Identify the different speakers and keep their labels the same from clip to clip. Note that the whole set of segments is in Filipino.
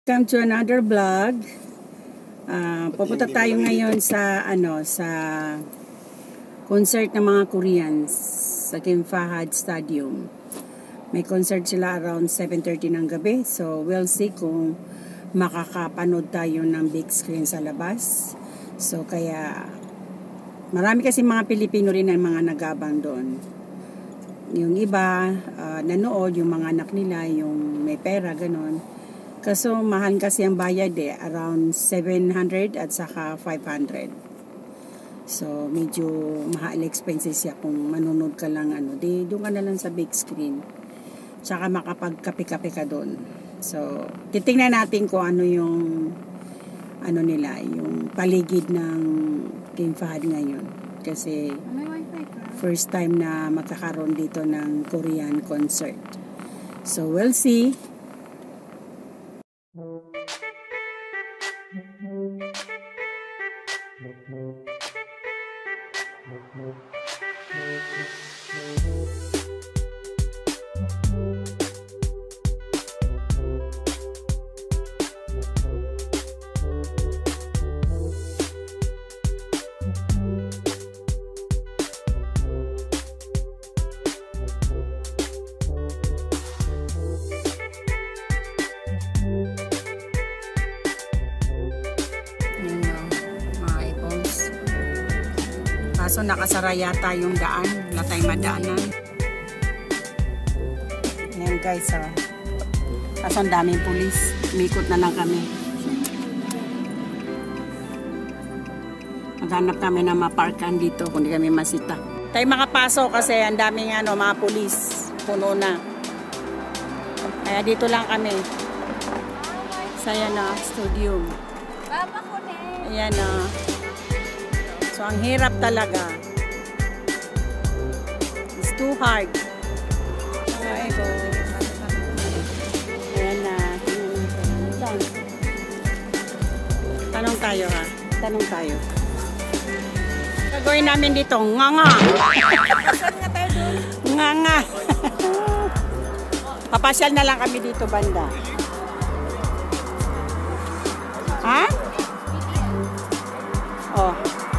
Speaker 1: Welcome to another vlog. Pupunta tayo ngayon sa sa concert ng mga Koreans sa Kim Fahad Stadium. May concert sila around 7:30 ng gabi. So we'll see kung makakapanood tayo ng big screen sa labas. So kaya marami kasi mga Pilipino rin ang mga nagabang doon. Yung iba nanood, yung mga anak nila, yung may pera, ganon. Kaso mahal kasi ang bayad around 700 at saka 500. So medyo mahal expenses siya kung manunod ka lang doon ka na lang sa big screen. Tsaka makapagkape-kape ka doon. So titingnan natin kung ano yung nila, yung paligid ng Kim Fahad ngayon. Kasi first time na magkakaroon dito ng Korean concert. So we'll see. Kaso nakasara yata yung daan. Wala tayong madaanan. Ayan guys. Kaso ang daming pulis. Umikot na lang kami. Maghanap kami na maparkan dito kung di kami masita. Tayo makapasok kasi ang daming mga pulis. Puno na. Kaya dito lang kami. Sa studio. Ayan So, ang hirap talaga. It's too hard. Ayan na. Tanong tayo Tanong tayo. Gagawin namin dito, nganga. Nganga. Papasyal na lang kami dito banda. Ha? Oh.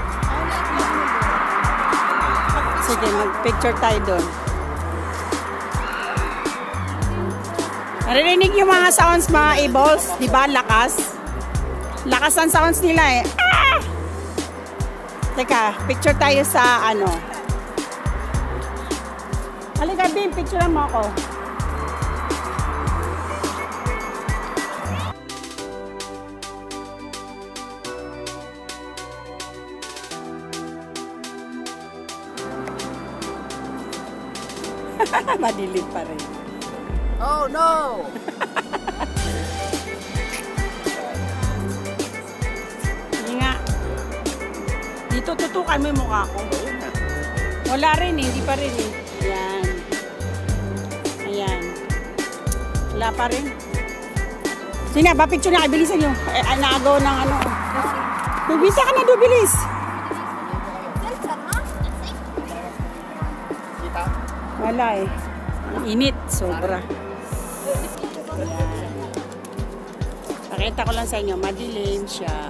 Speaker 1: Sige, mag-picture tayo doon. Narinig yung mga sounds, mga e-balls, di ba? Lakas. Lakas ang sounds nila Ah! Teka, picture tayo sa Halika, Bim, picture mo ako. Madilim pa rin.
Speaker 2: Oh no!
Speaker 1: Hindi nga. Dito tutukan mo yung mukha ko. Wala rin hindi pa rin Ayan. Ayan. Wala pa rin. Sina, ba picture na kabilisan nyo? Naagaw ng Dubisa ka na, dubilis. Wala Init, sobra. Ayan. Pakita ko lang sa inyo, madilim siya.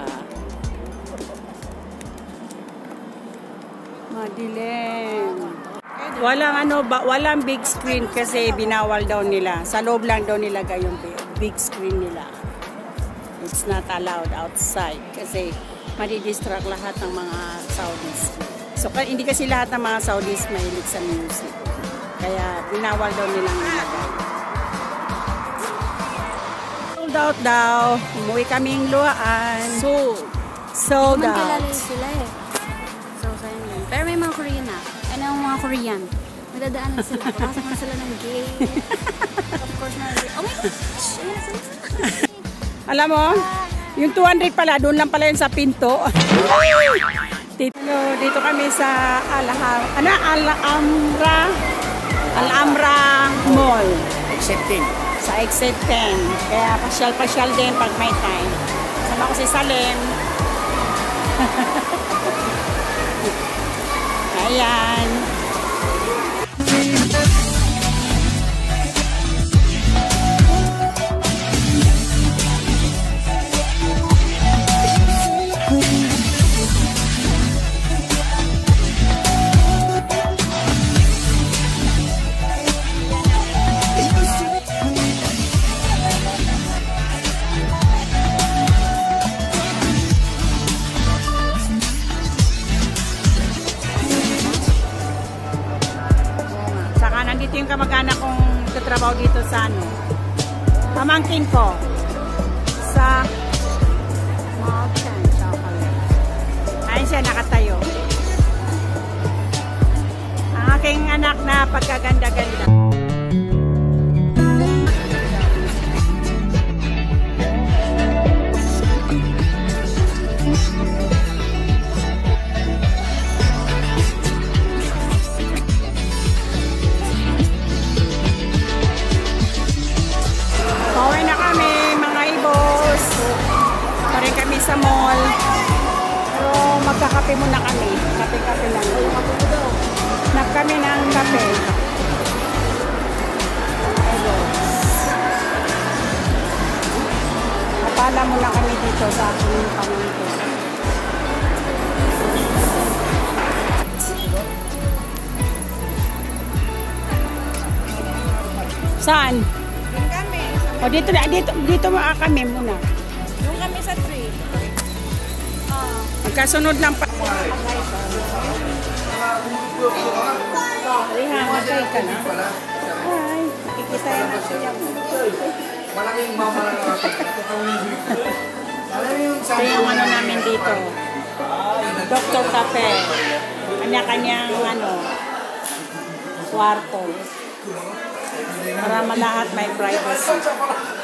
Speaker 1: Madilim. Walang big screen kasi binawal daw nila. Sa loob lang daw nilagay yung big screen nila. It's not allowed outside kasi madidistract lahat ng mga Saudis. So hindi kasi lahat ng mga Saudis mahilig sa music. Kaya binawal daw nilang nilagay. Sold out daw. Umuwi kaming luhaan. Sold out.
Speaker 3: Kilala sila So, sayang yun. Pero may mga Korean yung mga Korean. Nadadaanan sila. Papasok na sila ng gate. Of course na. Oh my gosh!
Speaker 1: Alam mo, yung 200 pala, doon lang pala yun sa pinto. Dito kami sa Al-Amra Mall.
Speaker 2: Exit 10.
Speaker 1: Sa exit 10. Kaya pasyal-pasyal din pag may time. Sama ko si Salim. Ayan. kamag-anak kong nagtatrabaho dito sa ano, pamangkin ko sa Mountain Chocolate. Ayun siya, nakatayo. Ang aking anak na pagkaganda-ganda. Pauwi na kami, mga ibos. Pa rin kami sa mall. Pero magkakape muna kami. Kape-kape lang. Nap kami ng kape. Kapala muna kami dito sa aking pamangkin. Saan?
Speaker 4: Doon kami.
Speaker 1: O dito kami muna.
Speaker 4: Doon kami sa tree.
Speaker 1: Magkasunod lang pa. Riha, mag-try ka na. Hi. Kikita yan ako niya.
Speaker 2: Malaking mama lang ako.
Speaker 1: Ito yung ano namin dito. Dr. Cafe. Kanya-kanyang kwarto. Para malahat may privacy.